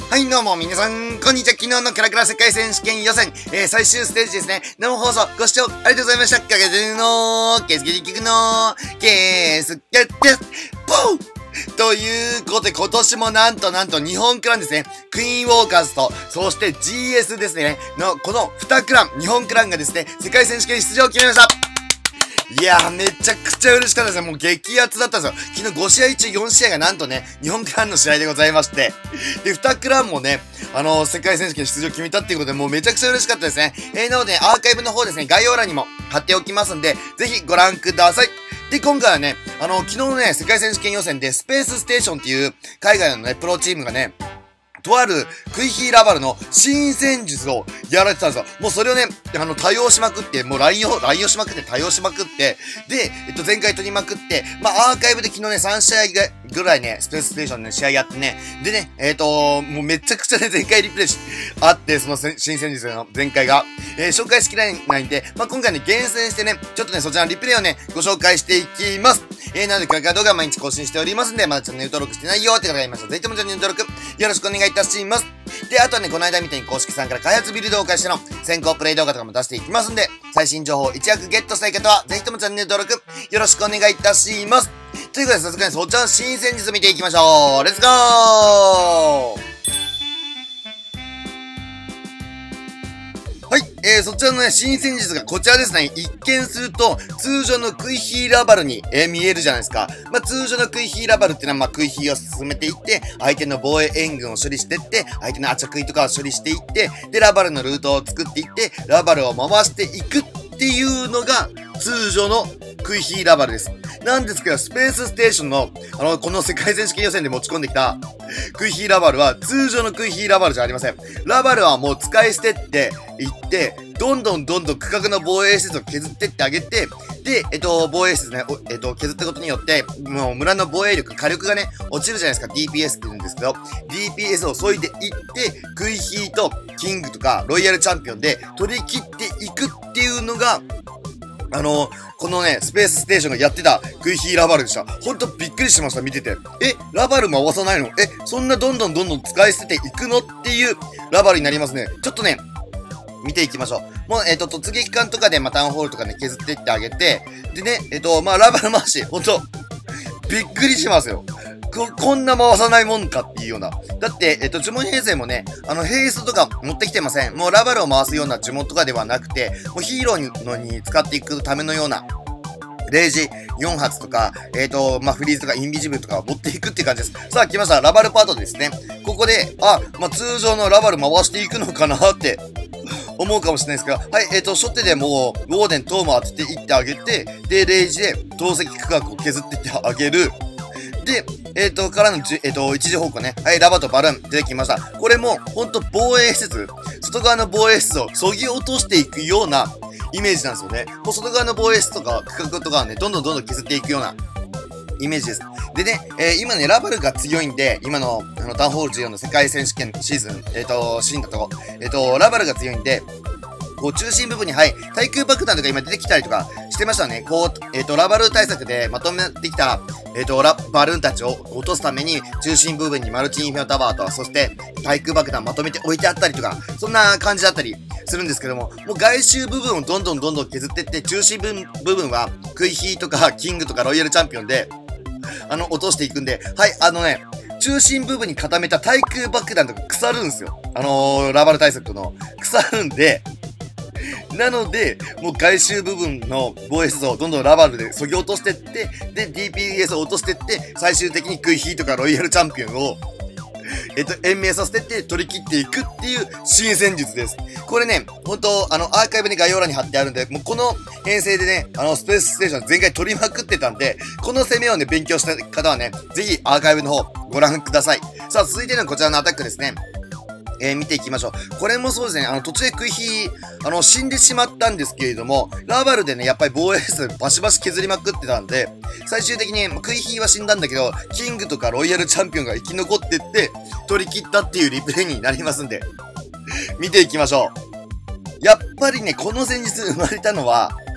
はい、どうも皆さん、こんにちは。昨日のキャラクラ世界選手権予選、最終ステージですね。生放送ご視聴ありがとうございました。かけてのー、ケースケリキクのー、ケースケです。ポーということで、今年もなんと日本クランですね。クイーンウォーカーズと、そして GS ですね。この2クラン、日本クランがですね、世界選手権出場を決めました。いやー、めちゃくちゃ嬉しかったですね。もう激アツだったんですよ。昨日5試合中4試合がなんとね、日本クランの試合でございまして。で、2クランもね、世界選手権出場決めたっていうことで、もうめちゃくちゃ嬉しかったですね。なので、アーカイブの方ですね、概要欄にも貼っておきますんで、ぜひご覧ください。で、今回はね、昨日のね、世界選手権予選で、スペースステーションっていう海外のね、プロチームがね、とあるクイヒーラバルの新戦術をやられてたんですよ。もうそれをね、多用しまくって、もう乱用しまくって、多用しまくって、で、前回取りまくって、まあ、アーカイブで昨日ね、3試合ぐらいね、スペースステーションの試合やってね、でね、もうめちゃくちゃね、前回リプレイあって、その新戦術の前回が、紹介しきれないんで、まあ、今回ね、厳選してね、ちょっとね、そちらのリプレイをね、ご紹介していきます。なので、これから動画毎日更新しておりますんで、まだチャンネル登録してないよって方がいましたら、ぜひともチャンネル登録、よろしくお願いいたします。で、あとはね、この間みたいに公式さんから開発ビルドを開始しての先行プレイ動画とかも出していきますんで、最新情報を一躍ゲットしたい方は、ぜひともチャンネル登録、よろしくお願いいたします。ということで、早速ね、そちらの新戦術見ていきましょう。レッツゴー！はい、そちらのね、新戦術がこちらですね。一見すると、通常のクイヒーラバルに、見えるじゃないですか。まあ、通常のクイヒーラバルっていうのは、まあ、クイヒーを進めていって、相手の防衛援軍を処理していって、相手のアチャクイとかを処理していって、で、ラバルのルートを作っていって、ラバルを回していくっていうのが、通常のクイヒーラバルです。なんですけど、スペースステーションの、この世界選手権予選で持ち込んできた、クイヒーラバルは、通常のクイヒーラバルじゃありません。ラバルはもう使い捨てっていって、どんどん区画の防衛施設を削ってってあげて、で、防衛施設ね、削ったことによって、もう村の防衛力、火力がね、落ちるじゃないですか。DPS って言うんですけど、DPS を削いでいって、クイヒーとキングとか、ロイヤルチャンピオンで取り切っていくっていうのが、このね、スペースステーションがやってたクイヒーラバルでした。ほんとびっくりしました、見てて。ラバル回さないの？そんなどんどん使い捨てていくのっていうラバルになりますね。ちょっとね、見ていきましょう。もう、突撃艦とかで、まあ、タウンホールとかね、削っていってあげて、でね、まあ、ラバル回し、ほんと、びっくりしますよ。こんな回さないもんかっていうような。だって、呪文編成もね、ヘイストとか持ってきてません。もうラバルを回すような呪文とかではなくて、もうヒーローに使っていくためのような、レイジ4発とか、まあ、フリーズとかインビジブルとかを持っていくっていう感じです。さあ、来ました。ラバルパートですね。ここで、まあ、通常のラバル回していくのかなって思うかもしれないですが、はい、初手でもう、ウォーデン、トーマ当てていってあげて、で、レイジで、投石区画を削っていってあげる。で、からの一時方向ね。はい、ラバとバルーン出てきました。これも、ほんと防衛施設、外側の防衛施設を削ぎ落としていくようなイメージなんですよね。もう外側の防衛施設とか区画とかはね、どんどん削っていくようなイメージです。でね、今ね、ラバルが強いんで、今の、タウンホール14の世界選手権シーズン、シーンだと、ラバルが強いんで、こう、中心部分に、はい、対空爆弾とか今出てきたりとかしてましたね。こう、ラバル対策でまとめてきた、バルーンたちを落とすために、中心部分にマルチインフェノタワーと、そして、対空爆弾まとめて置いてあったりとか、そんな感じだったりするんですけども、もう外周部分をどんどん削っていって、中心部分は、クイヒーとか、キングとか、ロイヤルチャンピオンで、落としていくんで、はい、中心部分に固めた対空爆弾とか腐るんですよ。ラバル対策の腐るんで、なので、もう外周部分の防衛施設をどんどんラバルで削ぎ落としてって、で、DPS を落としてって、最終的にクイヒーとかロイヤルチャンピオンを、延命させてって取り切っていくっていう新戦術です。これね、ほんと、アーカイブに概要欄に貼ってあるんで、もうこの編成でね、スペースステーション全回取りまくってたんで、この攻めをね、勉強した方はね、ぜひアーカイブの方ご覧ください。さあ、続いてのこちらのアタックですね。見ていきましょう。これもそうですね、途中でクイヒー、死んでしまったんですけれども、ラバルでね、やっぱり防衛室バシバシ削りまくってたんで、最終的に、クイヒーは死んだんだけど、キングとかロイヤルチャンピオンが生き残ってって、取り切ったっていうリプレイになりますんで、見ていきましょう。やっぱりね、この戦術生まれたのは、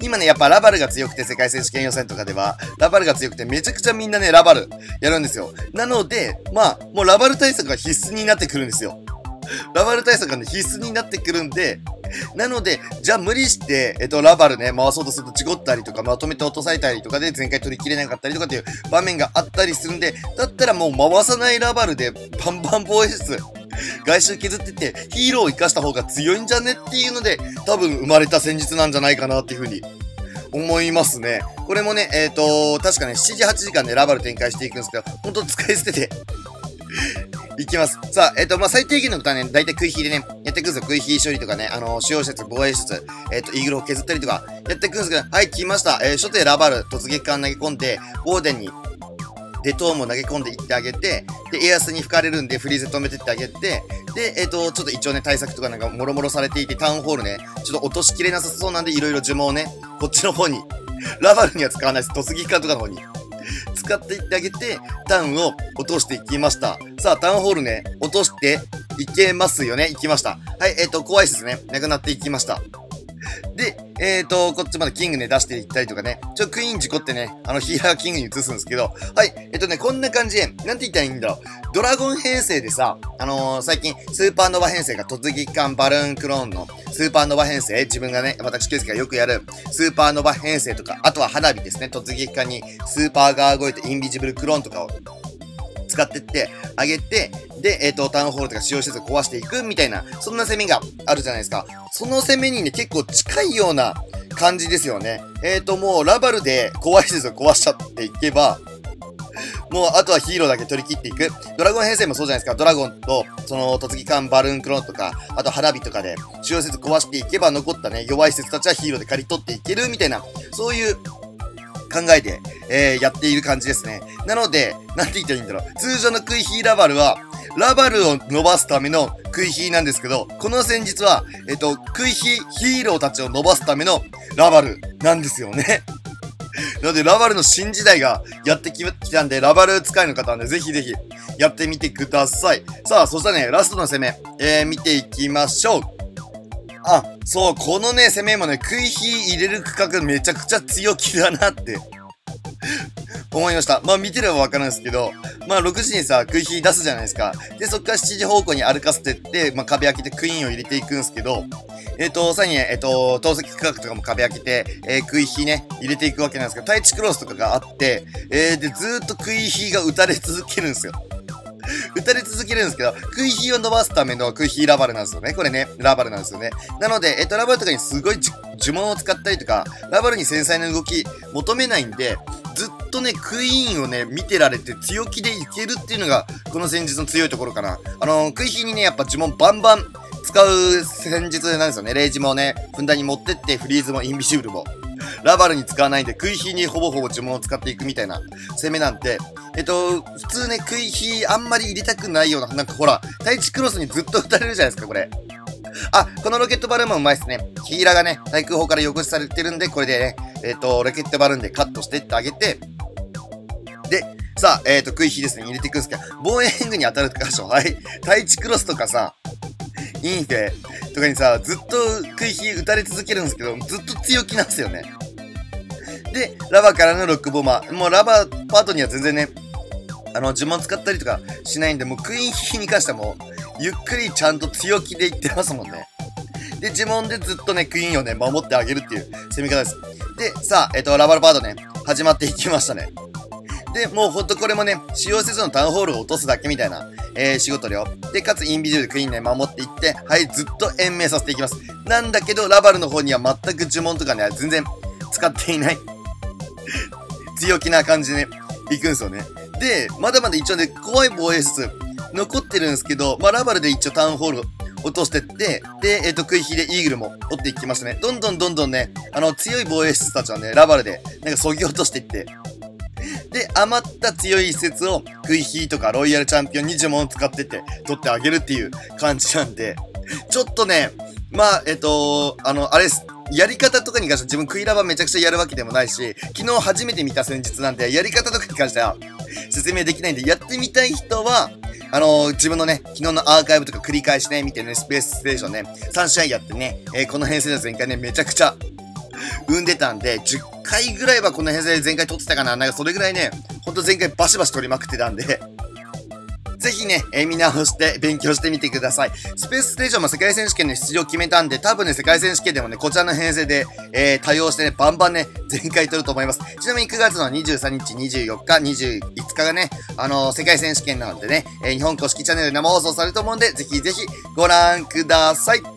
今ね、やっぱラバルが強くて、世界選手権予選とかでは、ラバルが強くて、めちゃくちゃみんなね、ラバルやるんですよ。なので、まあ、もうラバル対策が必須になってくるんですよ。ラバル対策がね、必須になってくるんで、なので、じゃあ無理して、ラバルね、回そうとするとチゴったりとか、まとめて落とされたりとかで、前回取り切れなかったりとかっていう場面があったりするんで、だったらもう回さないラバルで、バンバン防衛室、外周削ってって、ヒーローを生かした方が強いんじゃねっていうので、多分生まれた戦術なんじゃないかなっていう風に、思いますね。これもね、確かね、7時8時間でラバル展開していくんですけど、ほんと使い捨てて、いきます。さあ、まあ、最低限のことはね、だいたい食い火でね、やっていくんですよ。食い火処理とかね、使用施設、防衛施設、イーグルを削ったりとか、やっていくんですけど、はい、来ました。初手ラバル、突撃艦投げ込んで、オーデンに、で、トームを投げ込んでいってあげて、で、エアスに吹かれるんで、フリーズ止めてってあげて、で、ちょっと一応ね、対策とかなんか、もろもろされていて、タウンホールね、ちょっと落としきれなさそうなんで、いろいろ呪文をね、こっちの方に、ラバルには使わないです。突撃艦とかの方に。使っていってあげて、タウンを落としていきました。さあ、タウンホールね、落としていけますよね。いきました。はい、怖いですね。なくなっていきました。で、こっちまでキングね、出していったりとかね。クイーン事故ってね、ヒーラーキングに移すんですけど、はい、こんな感じで、なんて言ったらいいんだろう。ドラゴン編成でさ、最近、スーパーノバ編成が突撃艦バルーンクローンのスーパーノバ編成、自分がね、私、ケイスケがよくやる、スーパーノバ編成とか、あとは花火ですね、突撃艦にスーパーガーゴイルとインビジブルクローンとかを使ってってあげて、で、タウンホールとか使用施設を壊していくみたいな、そんな攻めがあるじゃないですか。その攻めにね、結構近いような感じですよね。もうラバルで怖い施設を壊しちゃっていけば、もう、あとはヒーローだけ取り切っていく。ドラゴン編成もそうじゃないですか。ドラゴンと、その、突撃艦バルーンクローンとか、あと花火とかで、主要施設壊していけば、残ったね、弱い施設たちはヒーローで刈り取っていける、みたいな、そういう、考えで、やっている感じですね。なので、なんて言ったらいいんだろう。通常のクイヒーラバルは、ラバルを伸ばすためのクイヒーなんですけど、この戦術は、クイヒーローたちを伸ばすためのラバルなんですよね。なので、ラバルの新時代がやってきたんで、ラバル使いの方はね、ぜひぜひやってみてください。さあ、そしたらね、ラストの攻め、見ていきましょう。あ、そう、このね、攻めもね、食い火入れる区画めちゃくちゃ強気だなって思いました。まあ見てればわかるんですけど、まあ6時にさ、食い火出すじゃないですか。で、そっから7時方向に歩かせてって、まあ壁開けてクイーンを入れていくんですけど、さらにね、投石区画とかも壁開けて、食い火ね、入れていくわけなんですけど、タイチクロスとかがあって、で、ずーっと食い火が打たれ続けるんですよ。打たれ続けるんですけど、食い火を伸ばすための食い火ラバルなんですよね。これね、ラバルなんですよね。なので、ラバルとかにすごい呪文を使ったりとか、ラバルに繊細な動き求めないんで、ずっとね、クイーンをね、見てられて強気でいけるっていうのが、この戦術の強いところかな。食い火にね、やっぱ呪文バンバン使う戦術なんですよね。レイジもね、ふんだんに持ってって、フリーズもインビシブルも。ラバルに使わないんで、食い火にほぼほぼ呪文を使っていくみたいな攻めなんで、普通ね、食い火あんまり入れたくないような、なんかほら、タイチクロスにずっと打たれるじゃないですか、これ。あ、このロケットバルーンもうまいっすね。ヒーラーがね、対空砲から横しされてるんで、これでね、ロケットバルーンでカットしてってあげて、で、さあ、食い火ですね、入れていくんですけど、防衛援軍に当たるとかでしょ。はい。タイチクロスとかさ、インフェとかにさ、ずっと食い火打たれ続けるんですけど、ずっと強気なんですよね。で、ラバからのロックボマー。もうラバパートには全然ね、呪文使ったりとかしないんで、もうクイーンヒに関してはもう、ゆっくりちゃんと強気でいってますもんね。で、呪文でずっとね、クイーンをね、守ってあげるっていう攻め方です。で、さあ、ラバルパートね、始まっていきましたね。で、もうほんとこれもね、使用施設のタウンホールを落とすだけみたいな、仕事量。で、かつインビジブルクイーンね、守っていって、はい、ずっと延命させていきます。なんだけど、ラバルの方には全く呪文とかね、全然使っていない。強気な感じでね、行くんですよね。で、まだまだ一応ね、怖い防衛室残ってるんですけど、まあ、ラバルで一応タウンホール落としてって、で、食い火でイーグルも折っていきましたね。どんどんね、強い防衛室たちはね、ラバルで、なんか削ぎ落としていって、で、余った強い施設を、食い火とかロイヤルチャンピオンに呪文を使ってって、取ってあげるっていう感じなんで、ちょっとね、まあ、あれです。やり方とかに関しては自分クイラバめちゃくちゃやるわけでもないし、昨日初めて見た戦術なんで、やり方とかに関しては説明できないんで、やってみたい人は、自分のね、昨日のアーカイブとか繰り返しね、見てね、スペースステーションね、3試合やってね、この編成の前回ね、めちゃくちゃ生んでたんで、10回ぐらいはこの編成で前回撮ってたかな。なんかそれぐらいね、ほんと前回バシバシ撮りまくってたんで、ぜひね、見直して勉強してみてください。スペースステーションも世界選手権の出場決めたんで、多分ね、世界選手権でもね、こちらの編成で、対応してね、バンバンね、全開取ると思います。ちなみに9月の23日、24日、25日がね、世界選手権なのでね、日本公式チャンネルで生放送されると思うんで、ぜひぜひご覧ください。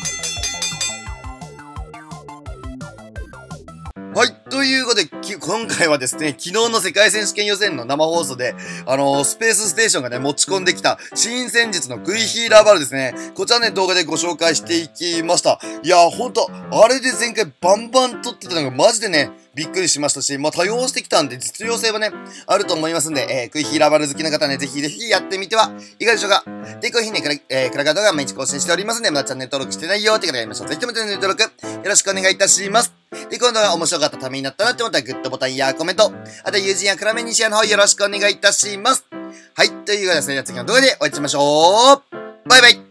はい。ということで、今回はですね、昨日の世界選手権予選の生放送で、スペースステーションがね、持ち込んできた新戦術のクイヒーラーバルですね。こちらね、動画でご紹介していきました。いやー、ほんと、あれで前回バンバン撮ってたのがマジでね、びっくりしましたし、まあ、多用してきたんで、実用性はね、あると思いますんで、クイヒーラーバル好きな方ね、ぜひぜひやってみてはいかがでしょうか。で、こういう日ね、クラカ動画毎日更新しておりますんで、まだチャンネル登録してないよって方がやりましょう。ぜひともチャンネル登録、よろしくお願いいたします。で、この動画面白かったためになったなって思ったらグッドボタンやコメント、あと友人やクラメニシアの方よろしくお願いいたします。はい、ということでですね、次の動画でお会いしましょう。バイバイ。